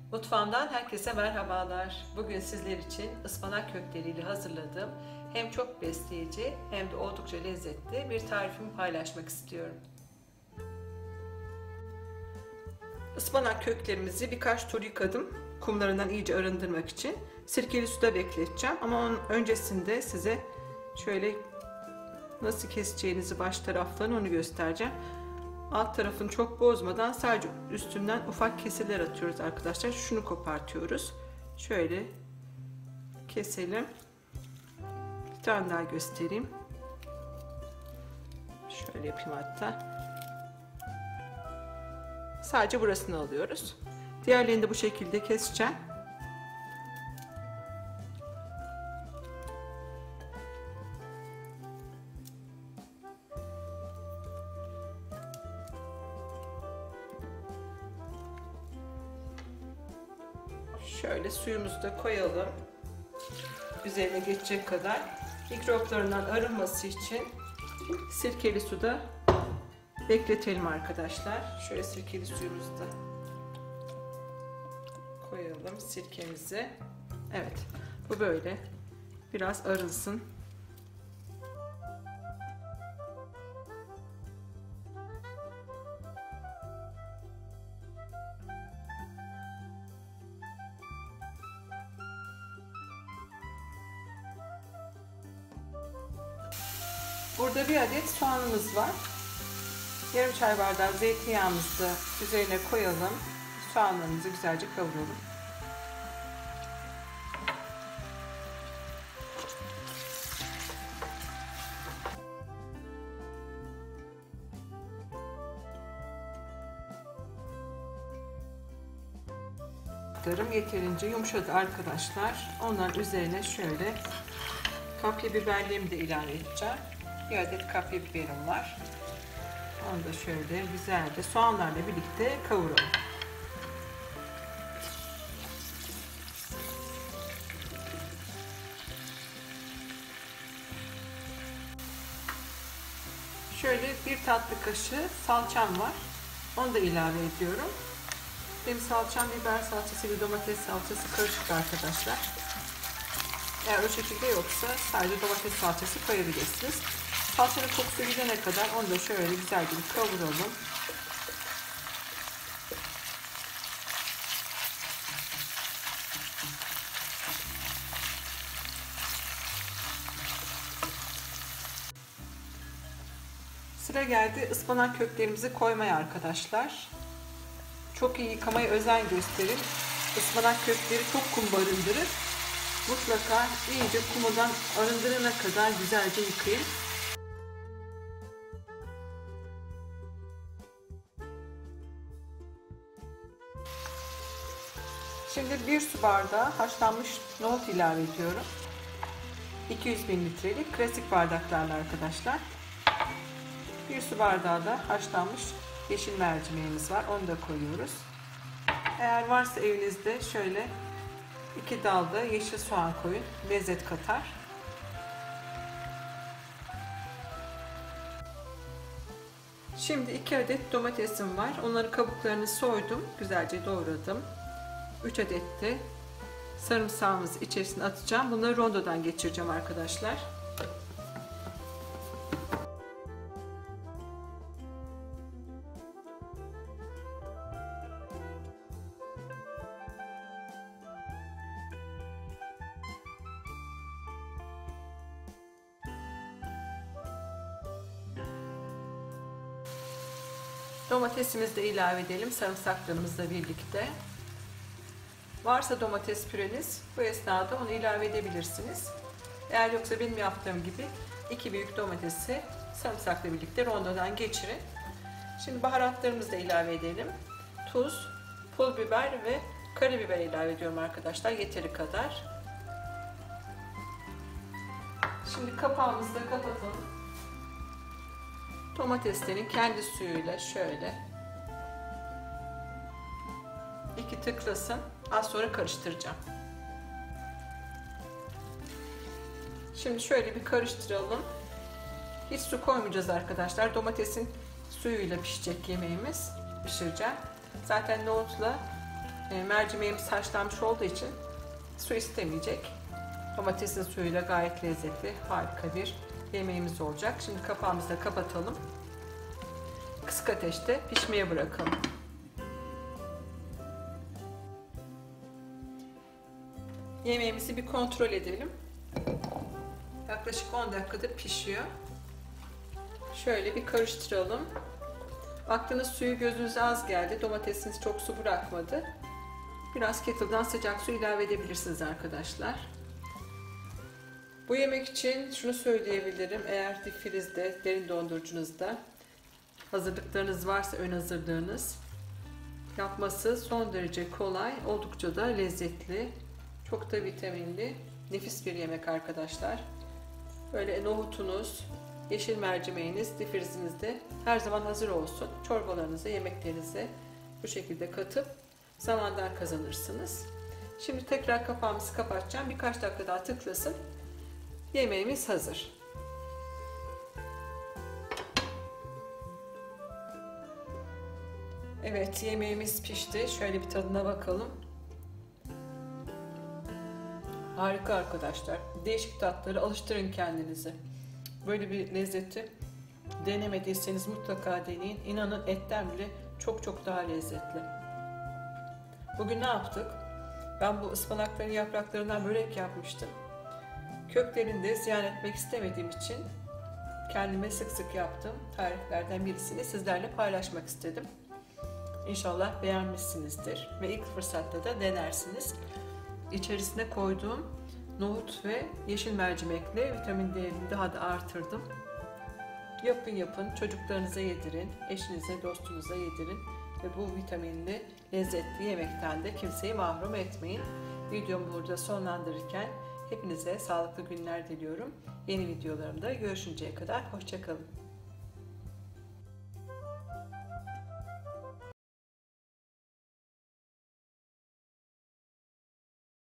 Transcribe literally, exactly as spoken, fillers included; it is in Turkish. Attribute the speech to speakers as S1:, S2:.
S1: Mutfağımdan herkese merhabalar. Bugün sizler için ıspanak kökleriyle hazırladığım hem çok besleyici hem de oldukça lezzetli bir tarifimi paylaşmak istiyorum. Ispanak köklerimizi birkaç tur yıkadım. Kumlarından iyice arındırmak için. Sirkeli suda bekleteceğim ama onun öncesinde size şöyle nasıl keseceğinizi baş taraflarını onu göstereceğim. Alt tarafını çok bozmadan sadece üstünden ufak kesirler atıyoruz arkadaşlar. Şunu kopartıyoruz. Şöyle keselim. Bir tane daha göstereyim. Şöyle yapayım hatta. Sadece burasını alıyoruz. Diğerlerini de bu şekilde keseceğim. Şöyle suyumuzu da koyalım. Üzerine geçecek kadar. Mikroplarından arınması için sirkeli suda bekletelim arkadaşlar. Şöyle sirkeli suyumuzu da koyalım, sirkemizi. Evet, bu böyle biraz arınsın. Burada bir adet soğanımız var. Yarım çay bardağı zeytinyağımızı da üzerine koyalım. Soğanlarımızı güzelce kavuralım. Darım yeterince yumuşadı arkadaşlar. Onların üzerine şöyle kapya biberlerimi de ilave edeceğim. Bir adet kapya biberim var. Onu da şöyle güzelce soğanlarla birlikte kavuralım. Şöyle bir tatlı kaşığı salçam var. Onu da ilave ediyorum. Benim salçam biber salçası ve domates salçası karışık arkadaşlar. Eğer o şekilde yoksa sadece domates salçası koyabilirsiniz. Salçanın kokusu gidene kadar onu da şöyle güzelce bir kavuralım. Sıra geldi ıspanak köklerimizi koymaya arkadaşlar. Çok iyi yıkamaya özen gösterin. Ispanak kökleri çok kum barındırır. Mutlaka iyice kumundan arındırana kadar güzelce yıkayın. Şimdi bir su bardağı haşlanmış nohut ilave ediyorum. iki yüz mililitrelik klasik bardaklarla arkadaşlar. Bir su bardağı da haşlanmış yeşil mercimeğimiz var. Onu da koyuyoruz. Eğer varsa evinizde şöyle iki dal da yeşil soğan koyun. Lezzet katar. Şimdi iki adet domatesim var. Onları kabuklarını soydum. Güzelce doğradım. üç adet de sarımsağımızı içerisine atacağım. Bunları rondodan geçireceğim arkadaşlar. Domatesimizi de ilave edelim sarımsaklarımızla birlikte. Varsa domates püreniz bu esnada onu ilave edebilirsiniz. Eğer yoksa benim yaptığım gibi iki büyük domatesi sarımsakla birlikte rondodan geçirin. Şimdi baharatlarımızı da ilave edelim. Tuz, pul biber ve karabiber ilave ediyorum arkadaşlar yeteri kadar. Şimdi kapağımızı da kapatalım. Domateslerin kendi suyuyla şöyle iki tıklasın. Az sonra karıştıracağım. Şimdi şöyle bir karıştıralım. Hiç su koymayacağız arkadaşlar. Domatesin suyuyla pişecek yemeğimiz. Pişireceğim. Zaten nohutla E, mercimeğimiz haşlanmış olduğu için su istemeyecek. Domatesin suyuyla gayet lezzetli, harika bir yemeğimiz olacak. Şimdi kapağımızı da kapatalım. Kısık ateşte pişmeye bırakalım. Yemeğimizi bir kontrol edelim. Yaklaşık on dakikadır pişiyor. Şöyle bir karıştıralım. Baktığınız suyu gözünüze az geldi. Domatesiniz çok su bırakmadı. Biraz kettle'dan sıcak su ilave edebilirsiniz arkadaşlar. Bu yemek için şunu söyleyebilirim. Eğer difrizde, derin dondurucunuzda hazırlıklarınız varsa, ön hazırlığınız, yapması son derece kolay, oldukça da lezzetli, çok da vitaminli, nefis bir yemek arkadaşlar. Böyle nohutunuz, yeşil mercimeğiniz difrizinizde her zaman hazır olsun. Çorbalarınıza, yemeklerinize bu şekilde katıp zamandan kazanırsınız. Şimdi tekrar kapağımızı kapatacağım. Birkaç dakika daha tıklasın. Yemeğimiz hazır. Evet, yemeğimiz pişti. Şöyle bir tadına bakalım. Harika arkadaşlar. Değişik tatları, alıştırın kendinizi. Böyle bir lezzeti denemediyseniz mutlaka deneyin. İnanın etten bile çok çok daha lezzetli. Bugün ne yaptık? Ben bu ıspanakların yapraklarından börek yapmıştım. Köklerini de ziyan etmek istemediğim için kendime sık sık yaptığım tariflerden birisini sizlerle paylaşmak istedim. İnşallah beğenmişsinizdir ve ilk fırsatta da denersiniz. İçerisine koyduğum nohut ve yeşil mercimekle vitamin değerini daha da artırdım. Yapın yapın, çocuklarınıza yedirin, eşinize, dostunuza yedirin ve bu vitaminli, lezzetli yemekten de kimseyi mahrum etmeyin. Videomu burada sonlandırırken hepinize sağlıklı günler diliyorum. Yeni videolarımda görüşünceye kadar hoşça kalın.